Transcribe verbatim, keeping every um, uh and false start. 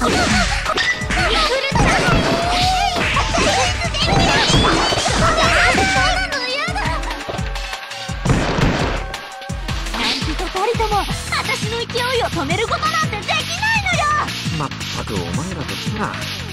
私の勢いを止めることなんてできないのよ。 まったくお前らとしたら。